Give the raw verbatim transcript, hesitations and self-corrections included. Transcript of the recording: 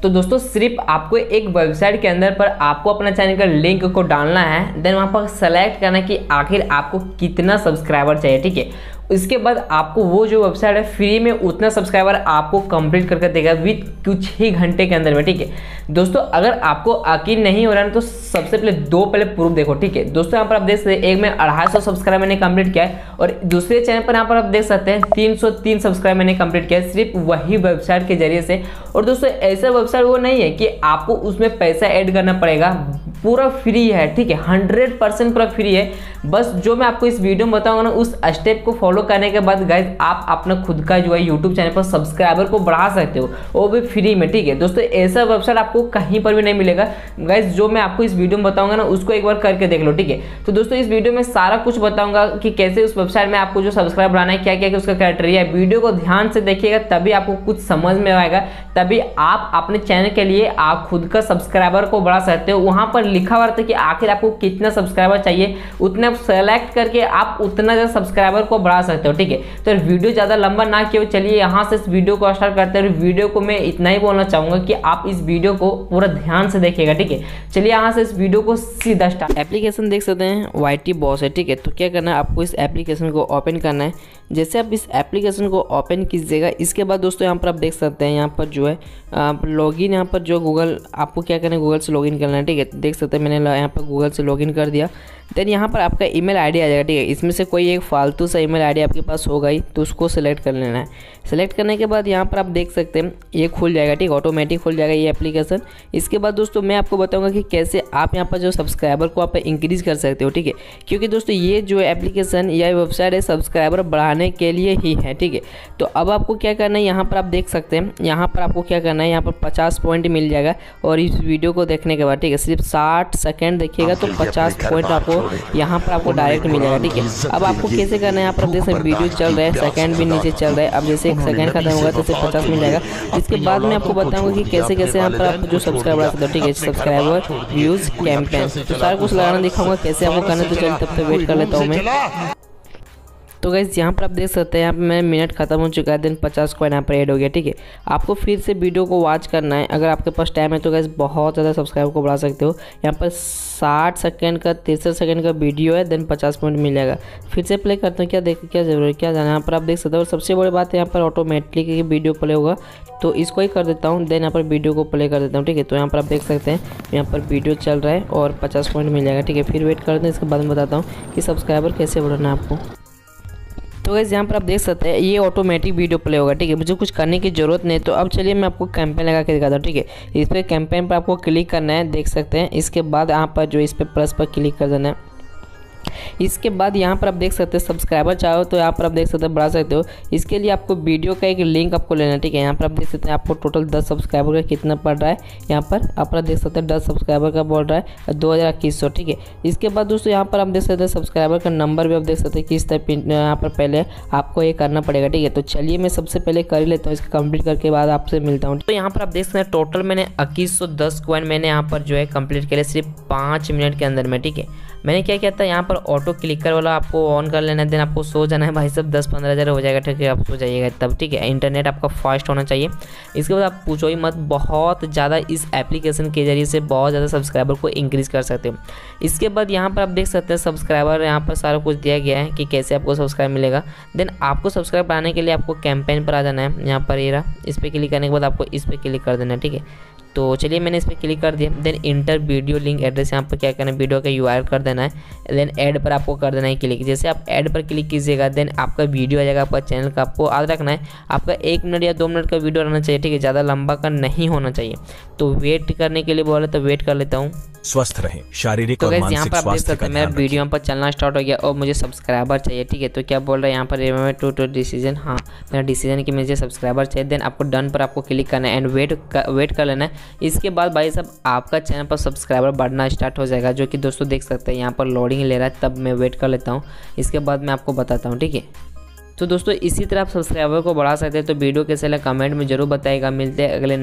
तो दोस्तों सिर्फ आपको एक वेबसाइट के अंदर पर आपको अपना चैनल का लिंक को डालना है, देन वहाँ पर सेलेक्ट करना है कि आखिर आपको कितना सब्सक्राइबर चाहिए। ठीक है, इसके बाद आपको वो जो वेबसाइट है फ्री में उतना सब्सक्राइबर आपको कंप्लीट करके देगा विद कुछ ही घंटे के अंदर में। ठीक है दोस्तों, अगर आपको यकीन नहीं हो रहा है तो सबसे पहले दो पहले प्रूफ देखो। ठीक है दोस्तों, यहाँ पर आप देख सकते हैं एक में अढ़ाई सौ सब्सक्राइब मैंने कंप्लीट किया है और दूसरे चैनल पर यहाँ पर आप देख सकते हैं तीन सौ तीन सब्सक्राइब मैंने कंप्लीट किया है सिर्फ वही वेबसाइट के जरिए से। और दोस्तों ऐसा वेबसाइट वो नहीं है कि आपको उसमें पैसा ऐड करना पड़ेगा, पूरा फ्री है। ठीक है, हंड्रेड परसेंट पूरा फ्री है। बस जो मैं आपको इस वीडियो में बताऊंगा ना उस स्टेप को फॉलो करने के बाद गाइज आप अपना खुद का जो है यूट्यूब चैनल पर सब्सक्राइबर को बढ़ा सकते हो, वो भी फ्री में। ठीक है दोस्तों, ऐसा वेबसाइट आपको कहीं पर भी नहीं मिलेगा गाइज। जो मैं आपको इस वीडियो में बताऊंगा ना उसको एक बार करके देख लो। ठीक है, तो दोस्तों इस वीडियो में सारा कुछ बताऊंगा कि कैसे उस वेबसाइट में आपको जो सब्सक्राइब बढ़ाना है, क्या क्या क्या उसका क्राइटेरिया है। वीडियो को ध्यान से देखिएगा तभी आपको कुछ समझ में आएगा, तभी आप अपने चैनल के लिए आप खुद का सब्सक्राइबर को बढ़ा सकते हो। वहां पर लिखा हुआ रहता है कि आखिर आपको कितना सब्सक्राइबर चाहिए, उतना सेलेक्ट करके आप उतना ज्यादा सब्सक्राइबर को बढ़ा सकते हो। ठीक है, तो वीडियो ज्यादा लंबा ना किया, चलिए यहाँ से इस वीडियो को स्टार्ट करते हैं। वीडियो को मैं इतना ही बोलना चाहूंगा कि आप इस वीडियो को पूरा ध्यान से देखिएगा। ठीक है, चलिए यहाँ से इस वीडियो को सीधा स्टार्ट। एप्लीकेशन देख सकते हैं वाई टी बॉस है। ठीक है, तो क्या करना है आपको इस एप्लीकेशन को ओपन करना है। जैसे आप इस एप्लीकेशन को ओपन कीजिएगा इसके बाद दोस्तों यहाँ पर आप देख सकते हैं यहाँ पर जो है लॉगिन, यहाँ पर जो गूगल आपको क्या करना है गूगल से लॉगिन करना है। ठीक है, देख सकते हैं मैंने यहाँ पर गूगल से लॉगिन कर दिया। देन यहाँ पर आपका ईमेल आईडी आ जाएगा। ठीक है, इसमें से कोई एक फालतू सा ईमेल आईडी आपके पास होगा ही, तो उसको सेलेक्ट कर लेना है। सेलेक्ट करने के बाद यहाँ पर आप देख सकते हैं ये खुल जाएगा। ठीक है, ऑटोमेटिक खुल जाएगा ये एप्लीकेशन। इसके बाद दोस्तों मैं आपको बताऊंगा कि कैसे आप यहाँ पर जो सब्सक्राइबर को आप इंक्रीज कर सकते हो। ठीक है, क्योंकि दोस्तों ये जो एप्लीकेशन या वेबसाइट है सब्सक्राइबर बढ़ाने के लिए ही है। ठीक है, तो अब आपको क्या करना है, यहाँ पर आप देख सकते हैं यहाँ पर आपको क्या करना है, यहाँ पर पचास पॉइंट मिल जाएगा। और इस वीडियो को देखने के बाद ठीक है सिर्फ साठ सेकेंड देखिएगा तो पचास पॉइंट आपको यहाँ पर आपको डायरेक्ट मिल जाएगा। ठीक है, अब आपको कैसे करना है, यहाँ पर देख सकते हैं वीडियो चल रहा है, सेकंड भी नीचे चल रहा है। अब जैसे एक सेकंड खत्म होगा तो सिर्फ पचास मिल जाएगा। इसके बाद मैं आपको बताऊंगा कि कैसे कैसे यहाँ पर आप जो सब्सक्राइब बढ़ा सकते हो। ठीक है, सब्सक्राइबर व्यूज कैंपेन तो सारा कुछ लगाना दिखाऊंगा कैसे आपको करना। तो चलिए तब तक वेट कर लेता हूँ मैं। तो गाइस यहाँ पर आप देख सकते हैं यहाँ पर मेरा मिनट खत्म हो चुका है, देन पचास कॉइन यहाँ पर ऐड हो गया। ठीक है, आपको फिर से वीडियो को वॉच करना है। अगर आपके पास टाइम है तो गाइस बहुत ज़्यादा सब्सक्राइबर को बढ़ा सकते हो। यहाँ पर साठ सेकंड का तिरसठ सेकंड का वीडियो है, देन पचास पॉइंट मिल जाएगा। फिर से प्ले करते हैं, क्या देख क्या जरूरत है क्या जाना है। यहाँ पर आप देख सकते हो। और सबसे बड़ी बात है यहाँ पर ऑटोमेटिक वीडियो प्ले होगा, तो इसको ही कर देता हूँ। देन यहाँ पर वीडियो को प्ले कर देता हूँ। ठीक है, तो यहाँ पर आप देख सकते हैं यहाँ पर वीडियो चल रहा है और पचास पॉइंट मिल जाएगा। ठीक है, फिर वेट करते हैं, इसके बाद में बताता हूँ कि सब्सक्राइबर कैसे बढ़ाना है आपको। तो गाइस यहाँ पर आप देख सकते हैं ये ऑटोमेटिक वीडियो प्ले होगा। ठीक है, मुझे कुछ करने की जरूरत नहीं। तो अब चलिए मैं आपको कैंपेन लगा के दिखाता हूँ। ठीक है, इस पर कैंपेन पर आपको क्लिक करना है, देख सकते हैं। इसके बाद यहाँ पर जो इस पर प्लस पर क्लिक कर देना है। इसके बाद यहाँ पर आप देख सकते हैं सब्सक्राइबर चाहो तो यहाँ पर आप देख सकते हैं बढ़ा सकते हो। इसके लिए आपको वीडियो का एक लिंक आपको लेना है। ठीक है, यहाँ पर आप देख सकते हैं आपको टोटल दस सब्सक्राइबर का कितना पड़ रहा है। यहाँ पर आप देख सकते हैं दस सब्सक्राइबर का बोल रहा है दो हज़ार इक्कीस सौ। ठीक है, इसके बाद दोस्तों यहाँ पर आप देख सकते हैं सब्सक्राइबर का नंबर भी आप देख सकते हैं किस टाइप यहाँ पर पहले आपको ये करना पड़ेगा। ठीक है, तो चलिए मैं सबसे पहले कर ही लेता हूँ, इसका कंप्लीट करके बाद आपसे मिलता हूँ। तो यहाँ पर आप देख सकते हैं टोटल मैंने इक्कीस सौ दस कॉइन मैंने यहाँ पर जो है कंप्लीट किया सिर्फ पाँच मिनट के अंदर में। ठीक है, मैंने क्या किया था यहाँ पर ऑटो क्लिकर वाला आपको ऑन कर लेना है, देन आपको सो जाना है भाई सब दस पंद्रह हज़ार हो जाएगा। ठीक है, आप सो जाइएगा तब। ठीक है, इंटरनेट आपका फास्ट होना चाहिए। इसके बाद आप पूछो ही मत, बहुत ज़्यादा इस एप्लीकेशन के जरिए से बहुत ज़्यादा सब्सक्राइबर को इंक्रीज़ कर सकते हो। इसके बाद यहाँ पर आप देख सकते हैं सब्सक्राइबर यहाँ पर सारा कुछ दिया गया है कि कैसे आपको सब्सक्राइब मिलेगा। देन आपको सब्सक्राइब पाने के लिए आपको कैंपेन पर आ जाना है। यहाँ पर ये रहा, इस पर क्लिक करने के बाद आपको इस पर क्लिक कर देना है। ठीक है, तो चलिए मैंने इस पर क्लिक कर दिया। Then enter video link address यहाँ पर क्या करना है, वीडियो का यूआरएल कर देना है। देन ऐड पर आपको कर देना है क्लिक। जैसे आप ऐड पर क्लिक कीजिएगा देन आपका वीडियो आ जाएगा आपका चैनल का। आपको याद रखना है आपका एक मिनट या दो मिनट का वीडियो रहना चाहिए। ठीक है, ज़्यादा लंबा का नहीं होना चाहिए। तो वेट करने के लिए बोला तो वेट कर लेता हूँ। स्वस्थ रहें शारीरिक तो और गाइस यहाँ मानसिक पर आप देख स्वास्थ्य सकते का हैं मेरा ध्यान वीडियो यहाँ पर चलना स्टार्ट हो गया और मुझे सब्सक्राइबर चाहिए। ठीक है, तो क्या बोल रहा है यहाँ पर रिमेंबर टू टू डिसीजन। हाँ, मेरा डिसीजन कि मुझे सब्सक्राइबर चाहिए। देन आपको डन पर आपको क्लिक करना है एंड वेट कर, वेट कर लेना है। इसके बाद भाई साहब आपका चैनल पर सब्सक्राइबर बढ़ना स्टार्ट हो जाएगा, जो कि दोस्तों देख सकते हैं यहाँ पर लोडिंग ले रहा है। तब मैं वेट कर लेता हूँ, इसके बाद मैं आपको बताता हूँ। ठीक है, तो दोस्तों इसी तरह आप सब्सक्राइबर को बढ़ा सकते हैं। तो वीडियो कैसे लगा कमेंट में जरूर बताइएगा। मिलते हैं अगले